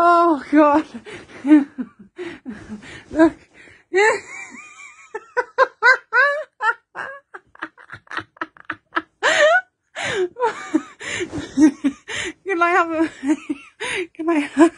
Oh God. Look. Can I have a? Can I have?